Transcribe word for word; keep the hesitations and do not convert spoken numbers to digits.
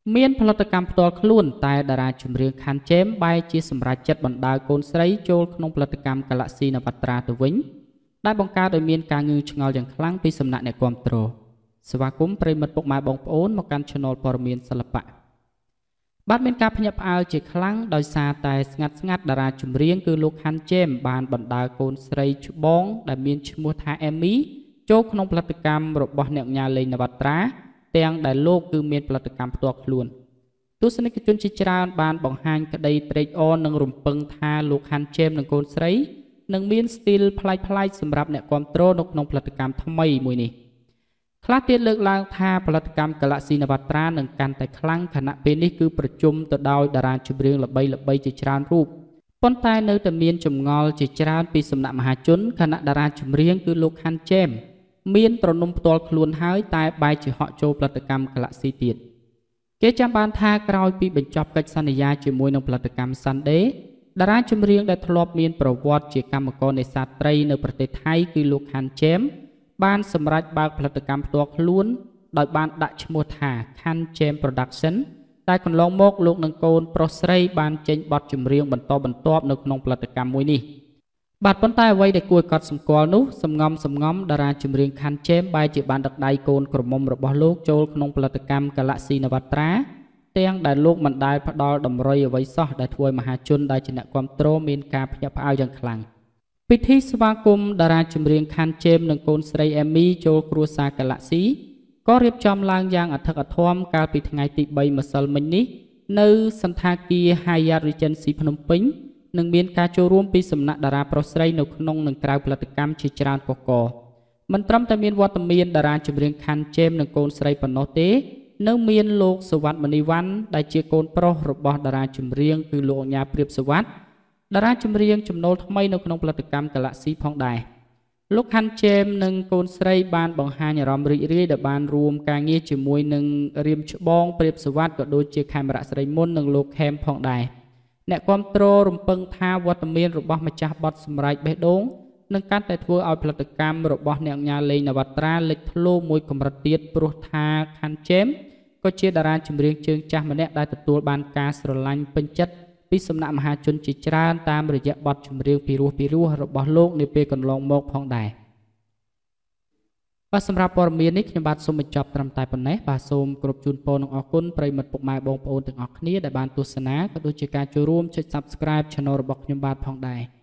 មានផលិតកម្មផ្ទាល់ខ្លួនតែតារាចម្រៀងខាន់ជេមបែរជាសម្រេចចិត្តបណ្ដើរកូនស្រីចូលក្នុងផលិតកម្ម Galaxy Navatra ទៅវិញដែលបង្កើតឲ្យមានការងឿងឆ្ងល់យ៉ាងខ្លាំងពីសំណាក់អ្នកគាំទ្រស្វាគមន៍ប្រិយមិត្តពុកម៉ែបងប្អូនមកកាន់ Channel ព័ត៌មានសិល្បៈបាទមានការភ្ញាក់ផ្អើលជាខ្លាំងដោយសារតែស្ងាត់ស្ងាត់តារាចម្រៀងគឺលោកខាន់ជេមបានបណ្ដើរកូនស្រីច្បងដែលមានឈ្មោះថា Amy ចូលក្នុងផលិតកម្មរបស់អ្នកញ៉ាលេង Navatra ទាំងដែលលោកគឺមានផលិតកម្មផ្ទាល់ខ្លួនទស្សនិកជនជាច្រើនបានបង្ហាញក្តីត្រេកអរនិងរំពឹងថាលោកខាន់ជេមនិងកូនស្រីនឹងមានស្ទីលប្លែកៗសម្រាប់អ្នកគាំទ្រនៅក្នុងផលិតកម្មថ្មីមួយនេះខ្លះទៀតលើកឡើងថាផលិតកម្ម Galaxy Navatra នឹងកាន់តែខ្លាំងខណៈពេលនេះគឺប្រជុំទៅដោយតារាចម្រៀងល្បីៗជាច្រើនរូបប៉ុន្តែនៅតែមានចម្ងល់ជាច្រើនពីសំណាក់មហាជនខណៈតារាចម្រៀងគឺលោកខាន់ជេមមានប្រណុំផ្ទាល់ខ្លួនហើយតែបែរជាហក់ចូលផលិតកម្ម Galaxy ទៀតគេចាំបានថាក្រោយពីបញ្ចប់កិច្ចសន្យាជាមួយនឹងផលិតកម្ម Sunday តារាចម្រៀងដែលធ្លាប់មានប្រវត្តិជាកម្មករនេសាទត្រីនៅប្រទេសថៃគឺលោកខាន់ជេមបានសម្រេចបើកផលិតកម្មផ្ទាល់ខ្លួនដោយបានដាក់ឈ្មោះថា ខាន់ជេម Production តែកន្លងមកលោកនិងកូនប្រុសស្រីបានចេញបទចម្រៀងបន្តបន្ទាប់នៅក្នុងផលិតកម្មមួយនេះបាទប៉ុន្តែអ្វីដែលគួរឲ្យកត់សម្គាល់នោះសំងំសំងំតារាចម្រៀងខាន់ជេមបែរជាបានដឹកដៃកូនក្រមុំរបស់លោកចូលក្នុងផលិតកម្ម Galaxy Navatra ទាំងដែលលោកមិនដែលផ្ដល់តម្រុយអ្វីសោះដែលធ្វើឲ្យមហាជនដែលជាអ្នកគាំទ្រមានការភ្ញាក់ផ្អើលយ៉ាងខ្លាំងពិធីស្វាគមន៍តារាចម្រៀងខាន់ជេមនិងកូនស្រី Amy ចូលគ្រួសារ Galaxy ក៏រៀបចំឡើងយ៉ាងអធិកអធមកាលពីថ្ងៃទីបីម្សិលមិញនេះនៅសន្តាគារ Hyatt Regency ភ្នំពេញនឹងមានការចូលរួមពីសំណាក់តារាប្រុសស្រីនៅក្នុងនិងក្រៅផលិតកម្មជាច្រើនកកកមិនត្រឹមតែមានវត្តមានតារាចម្រៀងខាន់ជេមនិងកូនស្រីប៉ុណ្ណោះទេនៅមានលោកសុវត្ថិមនីវ៉ាន់ដែលជាកូនប្រុសរបស់តារាចម្រៀងគឺលោកអញ្ញាព្រាបសុវត្ថិតារាចម្រៀងចំណូលថ្មីនៅក្នុងផលិតកម្ម Galaxy ផងដែរលោកខាន់ជេមនិងកូនស្រីបានបង្ហាញអារម្មណ៍រីករាយដែលបានរួមការងារជាមួយនឹងរៀមច្បងព្រាបសុវត្ថិក៏ដូចជាខេមរៈស្រីមុននិងលោកខេមផងដែរអ្នកគាំទ្ររំពឹងថាវត្តមានរបស់ម្ចាស់បទសម្រែកបេះដូងនឹងកាន់តែធ្វើឲ្យផលិតកម្មរបស់អ្នកញ៉ាលេង Navatra លេចធ្លោមួយកម្រិតទៀតព្រោះថាខាន់ជេមក៏ជាតារាចម្រៀងជើងចាស់ម្នាក់ដែលទទួលបានការស្រឡាញ់ពេញចិត្តពីសំណាក់មហាជនជាច្រើនតាមរយៈបទចម្រៀងពីរោះពីរោះរបស់លោកនាពេលកន្លងមកផងដែរបាទសម្រាប់ព័ត៌មាននេះខ្ញុំបាទសូមបញ្ចប់ត្រឹមតែប៉ុណ្ណេះបាទសូមគោរពជូនពរនិងអរគុណប្រិយមិត្តពុកម៉ែបងប្អូនទាំងអស់គ្នាដែលបានទស្សនាក៏ដូចជាការចូលរួមចុច Subscribe Channel របស់ខ្ញុំបាទផងដែរ